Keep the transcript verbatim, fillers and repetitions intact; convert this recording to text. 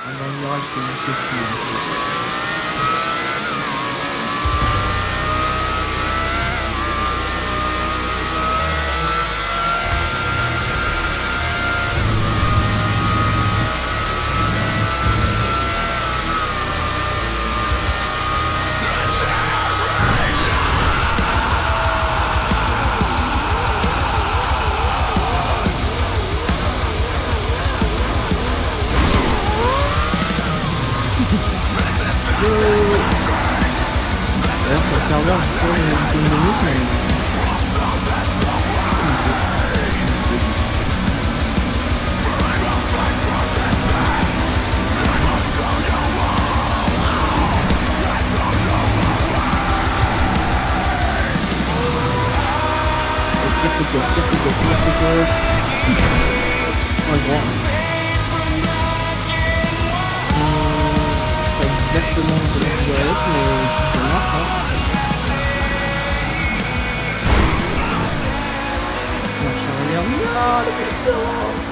Dans le virage qui est juste au-dessus. D'ailleurs, sur le serveur, je sais, une minute, mais... Oh, grand. Exactement comment je dois être, mais ça marche, hein. Marche arrière. Non, le vaisseau.